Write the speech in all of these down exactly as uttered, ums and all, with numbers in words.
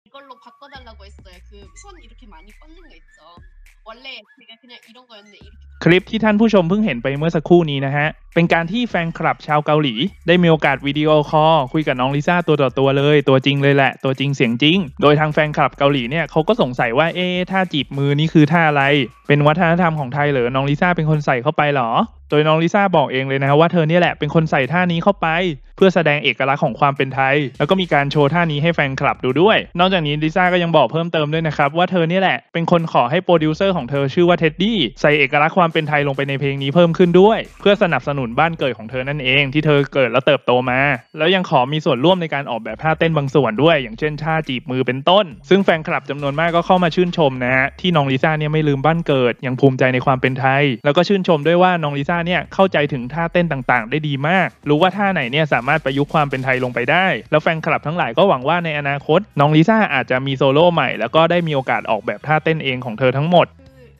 이걸로 바꿔달라고 했어요. 그 손 이렇게 많이 뻗는 거 있죠. 원래 제가 그냥 이런 거였는데 이렇게 คลิปที่ท่านผู้ชมเพิ่งเห็นไปเมื่อสักครู่นี้นะฮะเป็นการที่แฟนคลับชาวเกาหลีได้มีโอกาสวิดีโอคอลคุยกับน้องลิซ่าตัวต่อตัวเลยตัวจริงเลยแหละตัวจริงเสียงจริงโดยทางแฟนคลับเกาหลีเนี่ยเขาก็สงสัยว่าเอ๊ะท่าจีบมือนี่คือท่าอะไรเป็นวัฒนธรรมของไทยเหรอน้องลิซ่าเป็นคนใส่เข้าไปเหรอโดยน้องลิซ่าบอกเองเลยนะว่าเธอเนี่ยแหละเป็นคนใส่ท่านี้เข้าไปเพื่อแสดงเอกลักษณ์ของความเป็นไทยแล้วก็มีการโชว์ท่านี้ให้แฟนคลับดูด้วยนอกจากนี้ลิซ่าก็ยังบอกเพิ่มเติมด้วยนะครับว่าเธอเนี่ยแหละเป็นคนขอให้โปรดิวเซอร์ของเธอชื่อว่าเท็ดดี้ใส่เอกลักษณ์ความเป็นไทยลงไปในเพลงนี้เพิ่มขึ้นด้วยเพื่อสนับสนุนบ้านเกิดของเธอนั่นเองที่เธอเกิดและเติบโตมาแล้วยังขอมีส่วนร่วมในการออกแบบท่าเต้นบางส่วนด้วยอย่างเช่นท่าจีบมือเป็นต้นซึ่งแฟนคลับจำนวนมากก็เข้ามาชื่นชมนะฮะที่น้องลิซ่าเนี่ยไม่ลืมบ้านเกิดยังภูมิใจในความเป็นไทยแล้วก็ชื่นชมด้วยว่าน้องลิซ่าเนี่ยเข้าใจถึงท่าเต้นต่างๆได้ดีมากรู้ว่าท่าไหนเนี่ยสามารถประยุกต์ความเป็นไทยลงไปได้แล้วแฟนคลับทั้งหลายก็หวังว่าในอนาคตน้องลิซ่าอาจจะมีโซโล่ใหม่แล้วก็ได้มีโอกาสออกแบบท่าเต้นเองของเธอทั้งหมด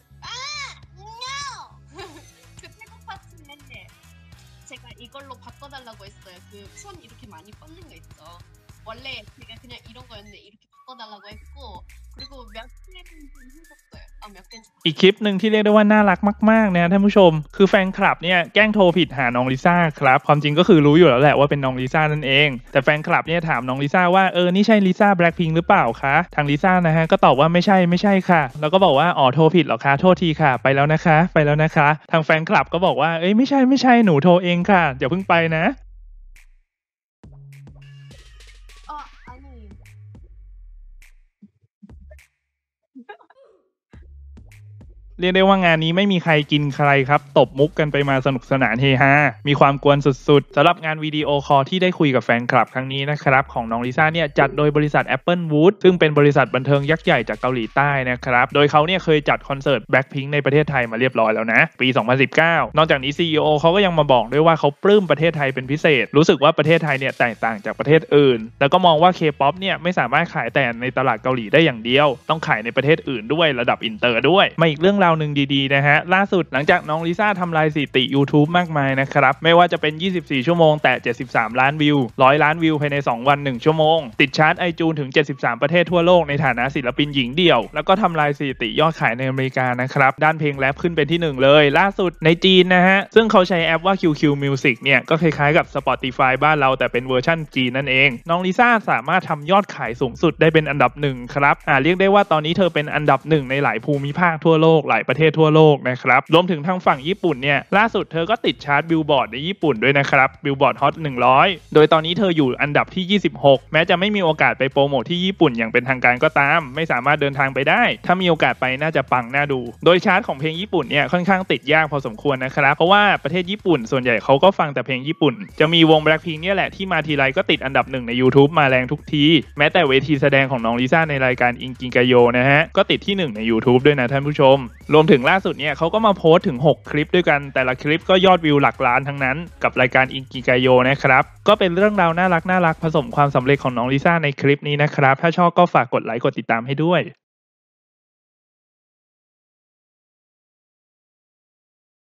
그 태국 파트인데 제가 이걸로 바꿔달라고 했어요. 그 손 이렇게 많이 뻗는 거 있죠. 원래 제가 그냥 이런 거였는데 이렇게 바꿔달라고 했고 그리고 몇 개는 좀 힘들었어요. 아, 몇 개는 อีกคลิปหนึ่งที่เรียกได้ว่าน่ารักมากๆนะท่านผู้ชมคือแฟนคลับเนี่ยแกล้งโทรผิดหาน้องลิซ่าครับความจริงก็คือรู้อยู่แล้วแหละว่าเป็นน้องลิซ่านั่นเองแต่แฟนคลับเนี่ยถามน้องลิซ่าว่าเออนี่ใช่ลิซ่าแบล็คพิงค์หรือเปล่าคะทางลิซ่านะฮะก็ตอบว่าไม่ใช่ไม่ใช่ค่ะแล้วก็บอกว่าอ๋อโทรผิดเหรอคะโทษทีค่ะไปแล้วนะคะไปแล้วนะคะทางแฟนคลับก็บอกว่าเอ้ยไม่ใช่ไม่ใช่หนูโทรเองค่ะอย่าเพิ่งไปนะ 아, 아니. เรียกได้ว่างานนี้ไม่มีใครกินใครครับตบมุกกันไปมาสนุกสนานเฮฮามีความกวนสุดๆสำหรับงานวิดีโอคอลที่ได้คุยกับแฟนคลับครั้งนี้นะครับของน้องลิซ่าเนี่ยจัดโดยบริษัท Apple Wood ซึ่งเป็นบริษัทบันเทิงยักษ์ใหญ่จากเกาหลีใต้นะครับโดยเขาเนี่ยเคยจัดคอนเสิร์ต Blackpink ในประเทศไทยมาเรียบร้อยแล้วนะปีสองพันสิบเก้านอกจากนี้ ซี อี โอ เขาก็ยังมาบอกด้วยว่าเขาปลื้มประเทศไทยเป็นพิเศษรู้สึกว่าประเทศไทยเนี่ยแตกต่างจากประเทศอื่นแล้วก็มองว่า K-pop เนี่ยไม่สามารถขายแต่ในตลาดเกาหลีได้อย่างเดียวต้องขายในประเทศอื่นด้วยระดับอินเตอร์ด้วยมาอีกเรื่องราวนึงดีๆนะฮะล่าสุดหลังจากน้องลิซ่าทำลายสถิติ YouTube มากมายนะครับไม่ว่าจะเป็นยี่สิบสี่ชั่วโมงแต่เจ็ดสิบสามล้านวิวหนึ่งร้อยล้านวิวภายในสองวันหนึ่งชั่วโมงติดชาร์ต iTunes ถึงเจ็ดสิบสามประเทศทั่วโลกในฐานะศิลปินหญิงเดี่ยวแล้วก็ทำลายสถิติยอดขายในอเมริกานะครับด้านเพลงแรปขึ้นเป็นที่หนึ่งเลยล่าสุดในจีนนะฮะซึ่งเขาใช้แอปว่า คิว คิว Music เนี่ยก็คล้ายๆกับ Spotify บ้านเราแต่เป็นเวอร์ชั่นจีนนั่นเองน้องลิซ่าสามารถทำยอดขายสูงสุดได้เป็นอันดับหนึ่งครับอ่าเรียกได้ว่าตอนนี้เธอเป็นอันดับหนึ่งในหลายภูมิภาคทั่วโลกหลายประเทศทั่วโลกนะครับรวมถึงทางฝั่งญี่ปุ่นเนี่ยล่าสุดเธอก็ติดชาร์ตบิลบอร์ดในญี่ปุ่นด้วยนะครับบิลบอร์ดฮอตหนึ่งร้อยโดยตอนนี้เธออยู่อันดับที่ยี่สิบหกแม้จะไม่มีโอกาสไปโปรโมทที่ญี่ปุ่นอย่างเป็นทางการก็ตามไม่สามารถเดินทางไปได้ถ้ามีโอกาสไปน่าจะปังน่าดูโดยชาร์ตของเพลงญี่ปุ่นเนี่ยค่อนข้างติดยากพอสมควรนะครับเพราะว่าประเทศญี่ปุ่นส่วนใหญ่เขาก็ฟังแต่เพลงญี่ปุ่นจะมีวง Blackpink เนี่ยแหละที่มาทีไรก็ติดอันดับหนึ่งใน YouTube มาแรงทุกทีแม้แต่เวทีแสดงของน้องลิซ่าในรายการอิงกิงกาโยนะฮะก็ติดที่หนึ่งใน YouTube ด้วยนะท่านผู้ชมรวมถึงล่าสุดเนี่ยเขาก็มาโพสต์ถึงหกคลิปด้วยกันแต่ละคลิปก็ยอดวิวหลักล้านทั้งนั้นกับรายการอิงกิงกาโยนะครับก็เป็นเรื่องราวน่ารักน่ารักผสมความสำเร็จของน้องลิซ่าในคลิปนี้นะครับถ้าชอบก็ฝากกดไลค์กดติดตามให้ด้วย